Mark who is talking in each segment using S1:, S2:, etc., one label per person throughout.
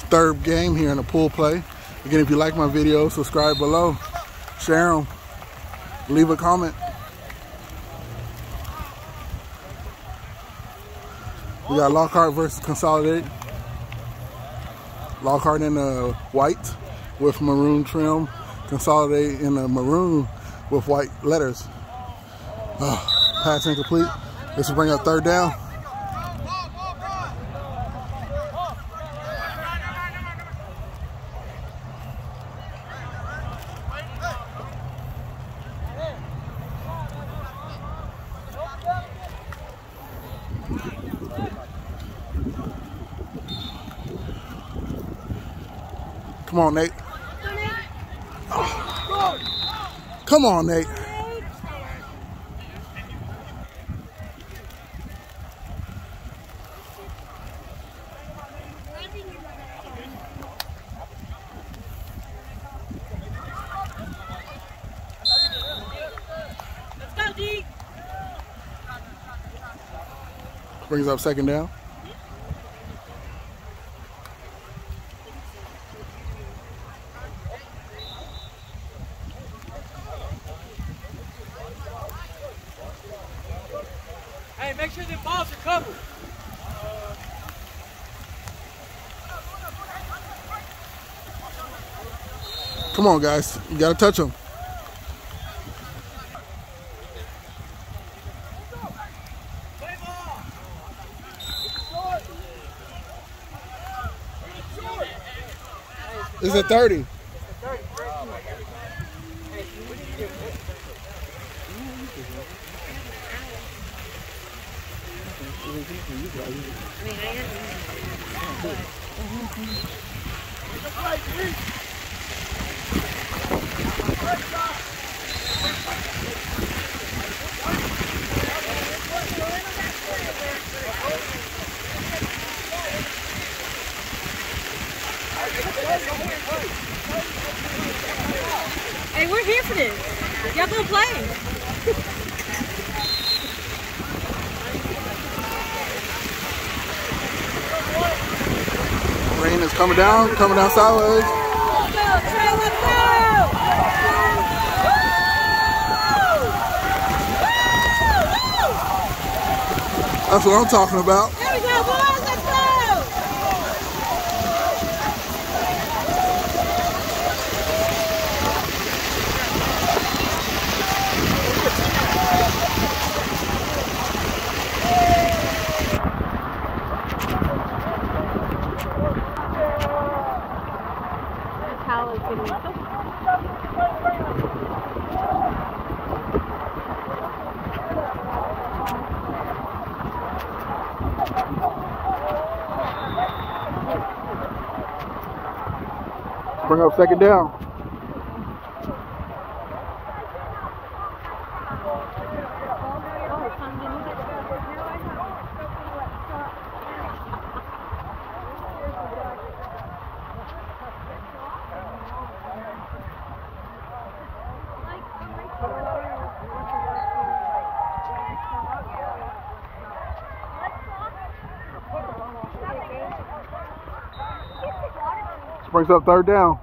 S1: third game here in the pool play. Again, if you like my videos, subscribe below, share them, leave a comment. We got Lockhart versus Consolidated. Lockhart in the white with maroon trim. Consolidated in the maroon with white letters. Pass incomplete. This will bring up third down. Come on, Nate. Come on, Nate.
S2: Let's go, D.
S1: Brings up second down.
S2: Hey, make sure the balls are covered.
S1: Come on, guys. You got to touch them. It's a 30.
S2: Hey, we're here for this. Y'all gonna play.
S1: Rain is coming down sideways.
S2: Let's go, Trey, let's go!
S1: That's what I'm talking about.
S2: There we go, boys, let's go! How is it?
S1: Bring up second down. This brings up third down.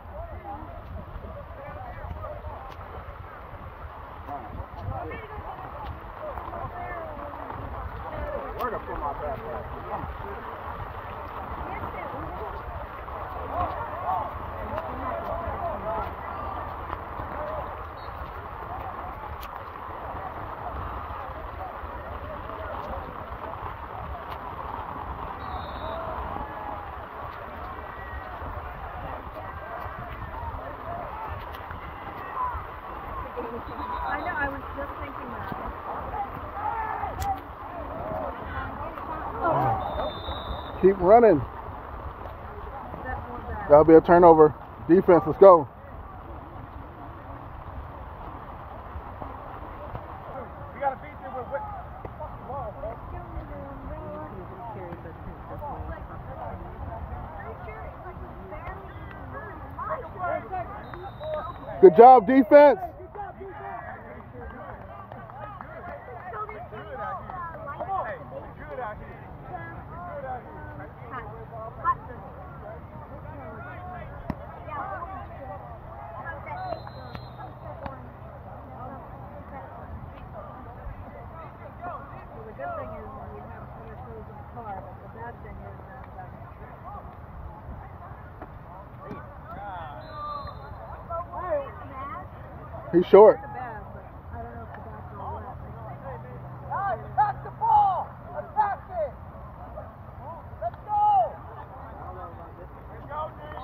S3: I know, I was just thinking that.
S1: Keep running. That'll be a turnover. Defense, let's go.
S4: We gotta beat them with
S1: Good job, defense. He's short.
S3: The bad, but I don't know if the bad's all wet.
S4: Guys, pass the ball. Let's pass it. Let's go. Let's go, dude.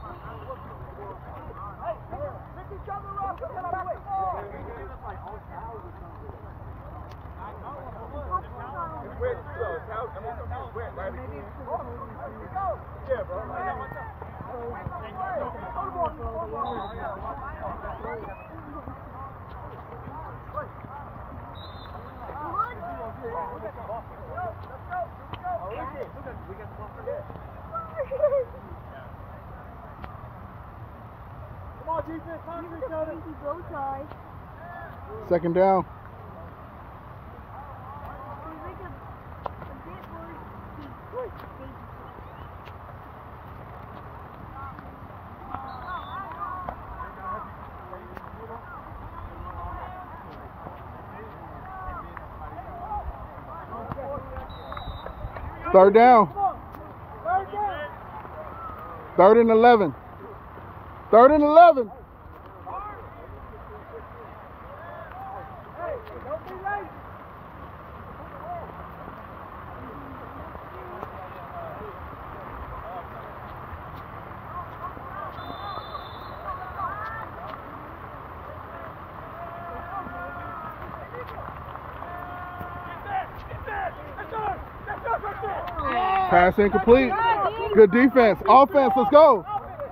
S4: Hey, pick each other up. Let's pass the ball. It's wet too, though. It's out. I mean, it's wet, right?
S3: Maybe it's because the whole
S4: Yeah, bro. Come on, defense. Conquer each other.
S3: bow tie.
S1: Second down. Third down. Third and 11. Third and 11. Pass incomplete. Good defense. Offense, let's go.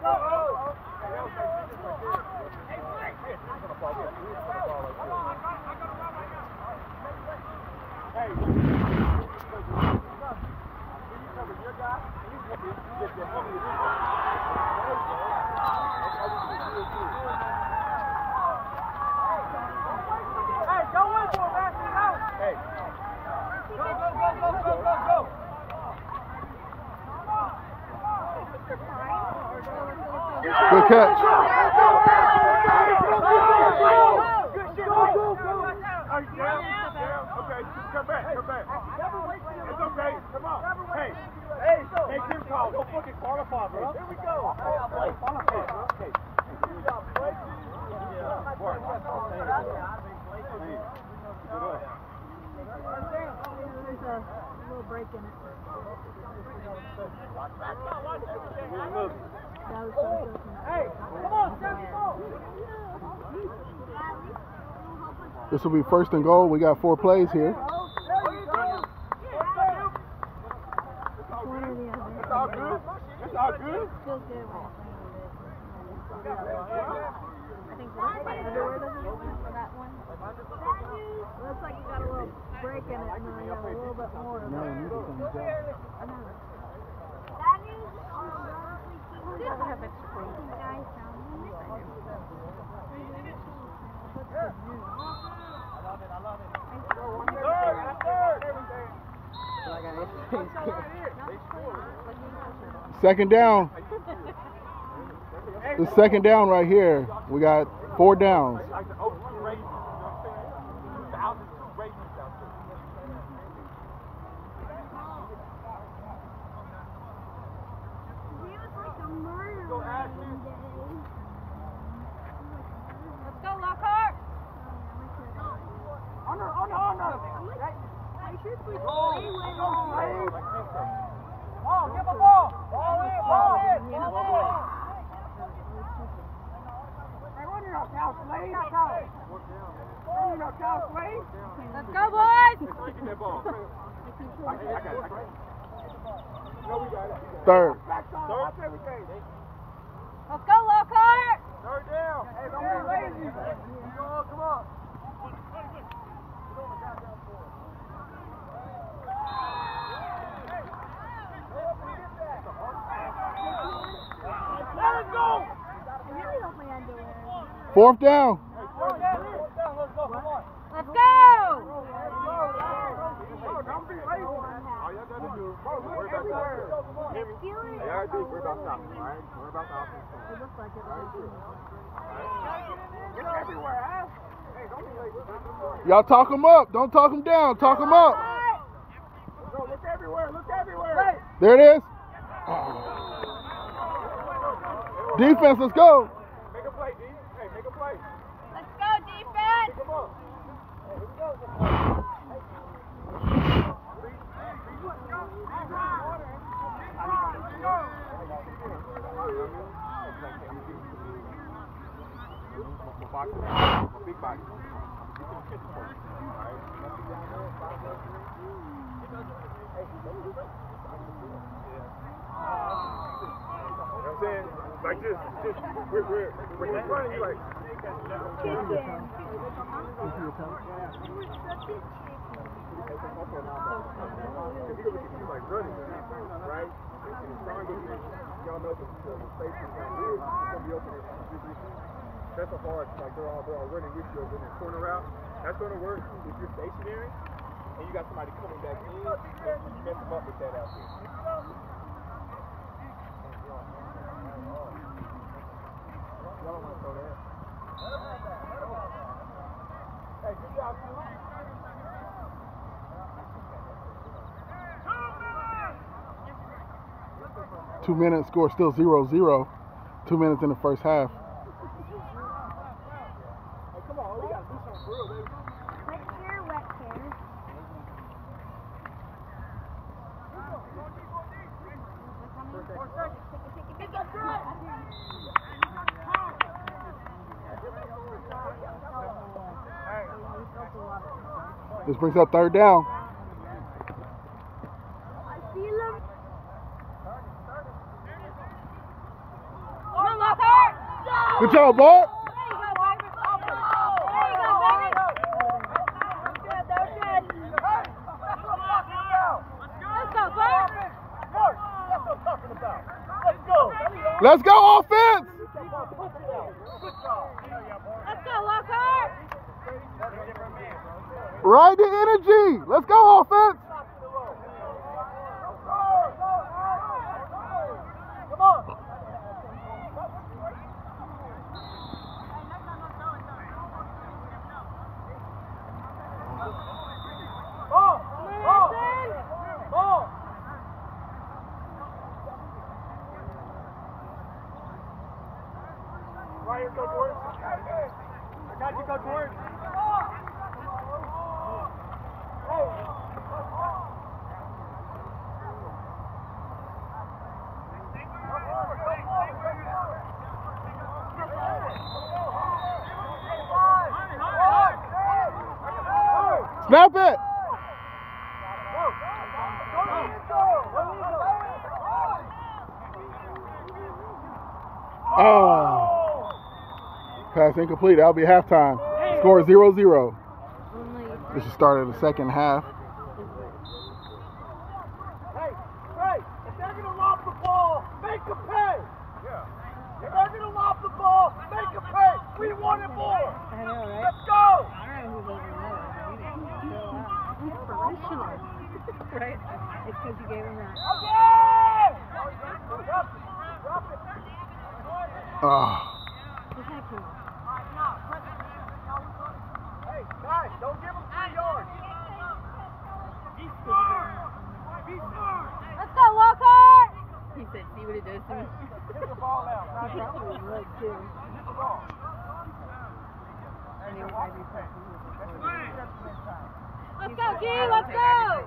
S1: Good catch.
S4: Okay, come back. It's okay. Come on. Hey, make this call. Don't fucking qualify, bro. Here we go.
S3: There's a little break in it.
S4: Hey, come on,
S1: This will be first and goal. We got 4 plays here.
S4: It's all good. It's all good.
S3: Feels good when I think the underwear doesn't look good for that one. Looks like you got a little break in it and then you have a little bit more of it. Doesn't have extra clean.
S1: Second down. The second down right here. We got 4 downs.
S2: Let's go, Lockhart.
S4: On her. Oh, give a ball. Ball in. Hey, run your house, Slade.
S2: Let's go, boys.
S4: Get that ball. I got it. No, we got it.
S1: Third.
S4: Third.
S2: Let's go, Lockhart.
S4: Third down. Hey, don't be lazy. Come on. Let's go.
S1: Fourth down.
S2: Let's go.
S4: Don't be lazy. All y'all gotta do is worry about stopping. Yeah, I do. Worry about stopping, all right? Worry about the offense.
S3: It looks like it.
S4: Look everywhere, huh? Hey, don't be lazy.
S1: Y'all talk them up. Don't talk them down. Talk them up.
S4: Go, look everywhere. Hey.
S1: There it is. Defense, let's go.
S4: Make a play, D. Hey, make a play.
S2: Let's go,
S4: Big body. You know what I'm saying? Like this, when he's running, he's like, he's like running, right? And the triangle, y'all know the space is right here, it's going to be open. That's a hard, like they're all running with you over in the corner route. That's going to work if you're stationary and you got somebody coming back in, you mess them up with that out there. Y'all don't want to throw that. Hey, good job, too.
S1: 2 minutes, score still 0-0. 2 minutes in the first half.
S4: Hey, come on, we got to do something for real, baby.
S3: Wet chair, wet chair.
S1: This brings up third down.
S3: I feel him.
S2: Come on, Lockhart!
S1: Good job, Bart.
S2: There you go, baby. There you go, baby.
S3: That's good, that's good.
S2: Let's go, Bart.
S4: Mark, that's what I'm talking about. Let's go.
S1: Let's go, offense.
S2: Let's go, Lockhart.
S1: Ride the energy. Let's go, offense.
S4: Come on. Ball. Ball. Ball. Right here, Coach Ward. I got you, Coach Ward.
S1: Snap it. Oh. Pass incomplete. That'll be halftime. Score 0-0. This is the start of the second half.
S4: Hey, if they're going to lob the ball, make them pay. Yeah. If they're going to lob the ball, make them pay. We want it more.
S3: I know, right?
S4: Let's go.
S3: I don't know who's over there. Inspirational. Right? It's because you gave him that.
S1: Oh.
S3: What's that for?
S4: Hey, guys, don't give them 3 yards.
S2: Let's go, Lockhart.
S3: He said, see what it does to me.
S4: Get the ball out.
S3: He probably would too.
S4: Get the ball.
S3: And he was every person.
S2: Let's go, G. Let's go.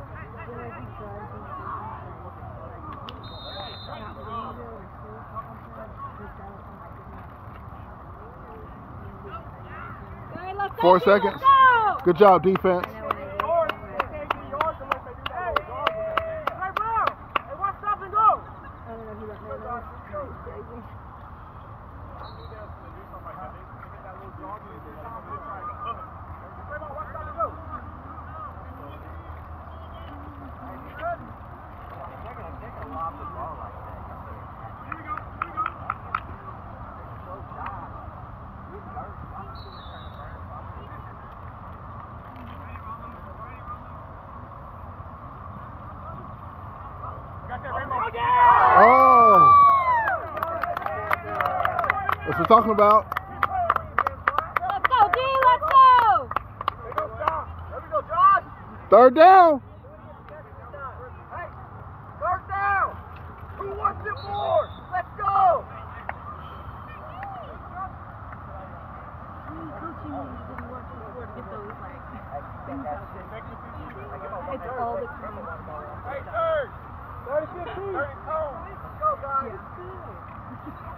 S2: Okay, let's go,
S1: 4
S2: G,
S1: seconds.
S2: Let's go.
S1: Good job, defense. Oh. That's what we're talking about.
S2: Let's go, D. Let's go.
S4: There we go, Josh.
S1: Third down.
S4: Hey, third down. Who wants it more? Let's go.
S3: It's all the time.
S4: Hey, third. 30-15. 30 tone. Let's go, guys.
S3: Yeah.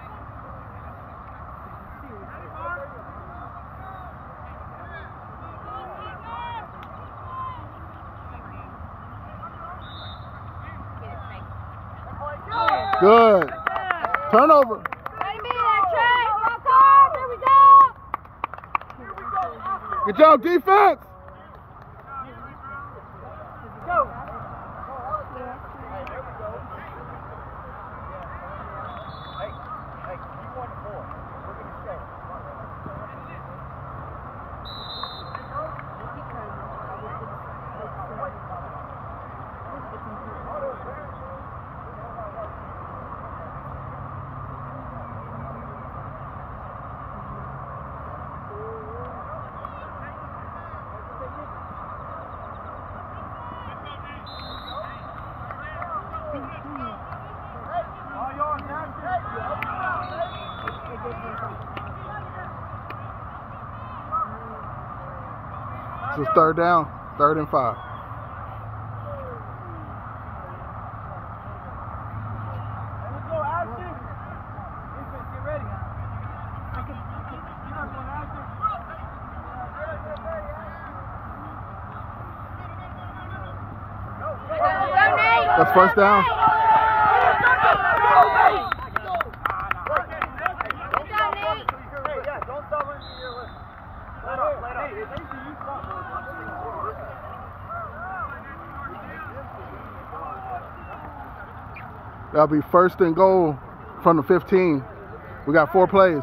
S1: Good. Turnover.
S2: Let him be there, Trey. Here we go.
S1: Good job, defense. This is third down, 3rd and 5. That's first down. That'll be 1st and goal from the 15. We got 4 plays.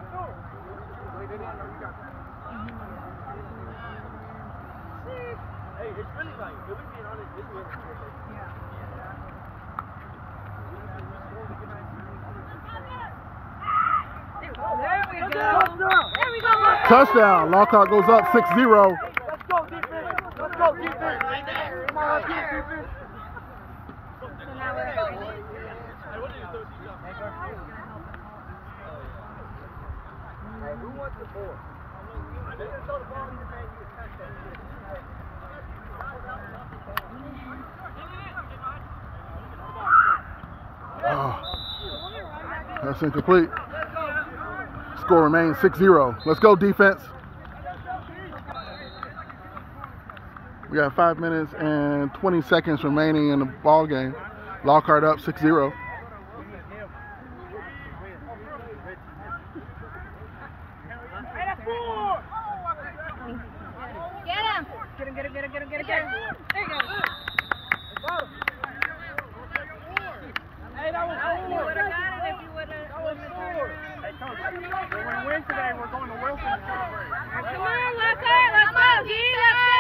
S1: Touchdown. Lockhart goes up 6-0.
S4: Let's go, defense. Let's go, defense. Come on, let's get defense. Hey, who wants the ball?
S1: Oh, that's incomplete. Score remains 6-0. Let's go, defense. We got 5 minutes and 20 seconds remaining in the ball game. Lockhart up 6-0.
S2: Get him. Get him. There you go.
S4: Hey, that was
S2: You would have got it if you would have.
S4: Hey, Coach, we're going to win today. We're going to Wilson.
S2: Come on, Lockhart. Let's go, D. Let's go.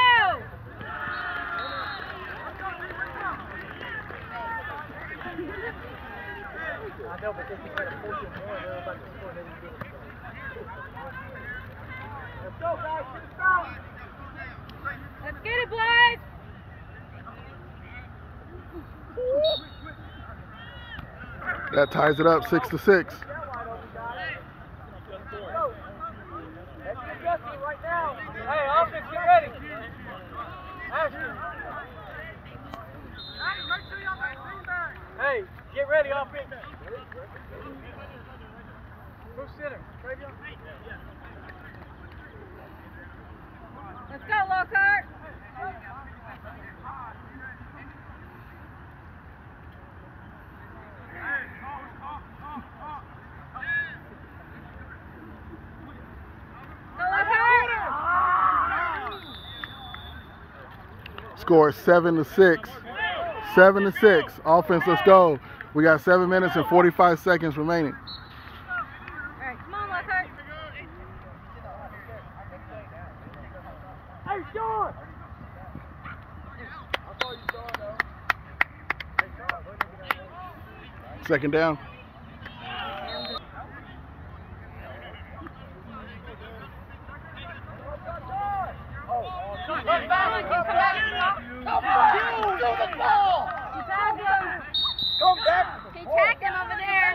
S4: I know, but this is like a 14-1. They're about to score every game. Let's go, guys. Let's go.
S2: Let's get it, boys.
S1: That ties it up 6-6.
S4: Hey, offense, get ready. Ashton. Hey, get ready, offense. Who's center? Travion?
S2: Let's go, Lockhart.
S1: Score 7-6. 7-6. Offense, let's go. We got 7 minutes and 45 seconds remaining.
S2: All right, come on, Lockhart.
S4: Hey, Sean! I saw you, Sean, though. Hey, Sean, what did you get?
S1: Second down.
S2: He tagged him over there.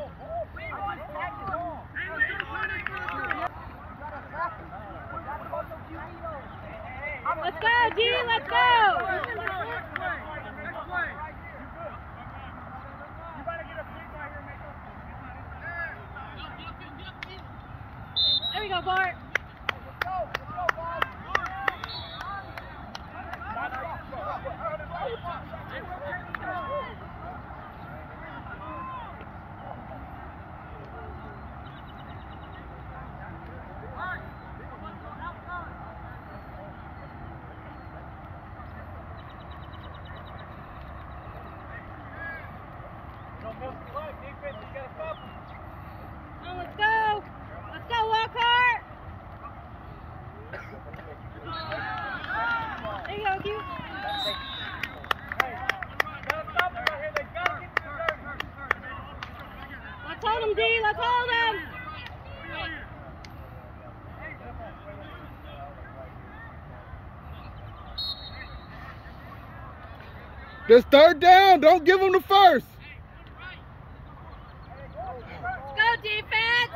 S2: Let's go, D. Let's go. There we go, Bart. them, D. Let's hold them.
S1: This third down. Don't give them the first.
S2: Let's go, defense.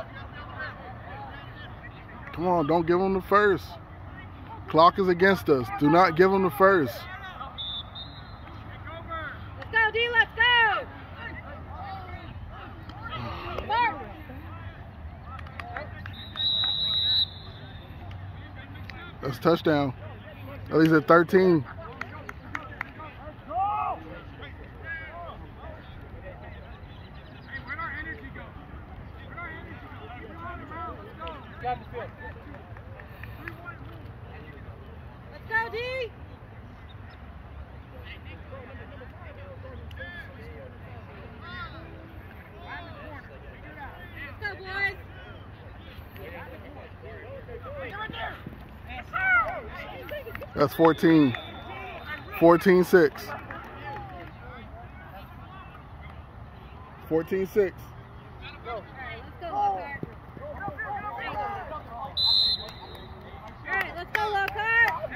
S1: Come on, don't give them the first. Clock is against us. Do not give them the first.
S2: Let's go, D. Let's go. Mark.
S1: That's touchdown. At least at 13.
S2: Let's go, D. Let's go, boys.
S1: That's 14. 14-6. 14-6.
S2: All right, let's go, Lockhart. All right, let's go, Lockhart.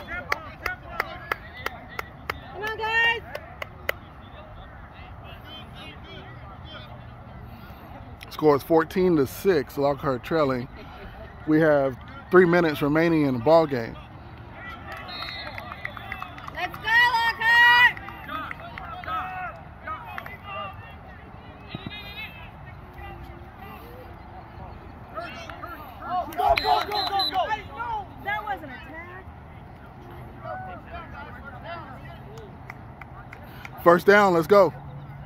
S2: Come on, guys.
S1: Score is 14-6. Lockhart trailing. We have 3 minutes remaining in the ball game.
S2: Let's go, Lockhart.
S3: That wasn't a tag.
S1: First down, let's go.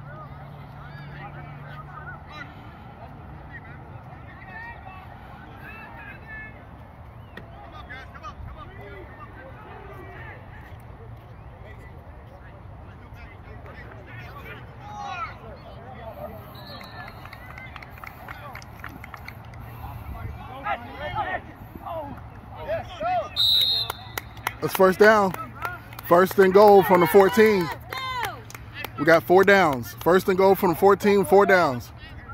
S1: That's first down. First and goal from the 14.
S2: Let's go.
S1: We got 4 downs. First and goal from the 14, 4 downs.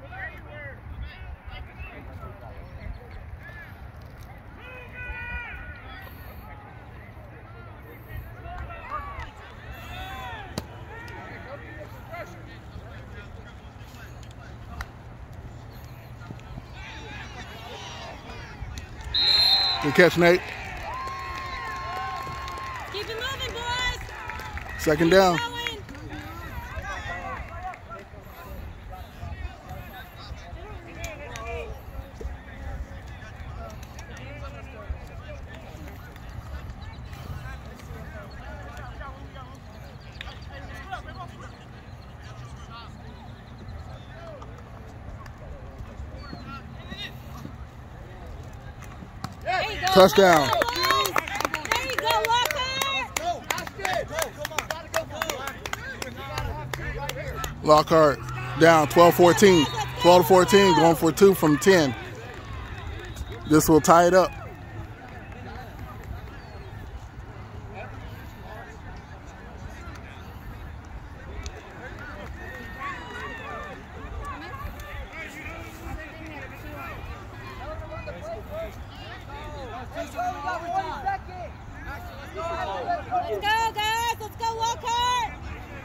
S1: Good catch, Nate.
S2: Keep it moving, boys.
S1: Second down.
S2: Going. There you go.
S1: Touchdown.
S2: There you go, Lockhart.
S1: Lockhart down 12-14. 12-14, going for 2 from 10. This will tie it up.
S2: Let's go, guys. Let's go, Lockhart.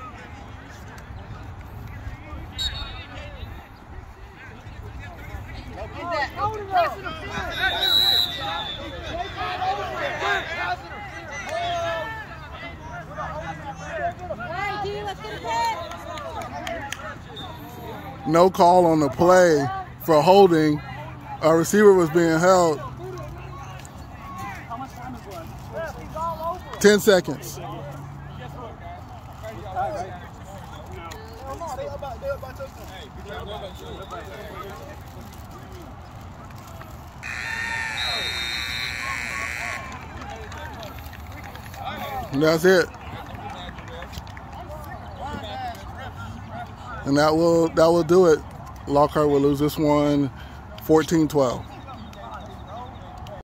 S2: Hey, D, let's get a hit.
S1: No call on the play for holding. Our receiver was being held. 10 seconds. And that's it. And that will do it. Lockhart will lose this one 14-12.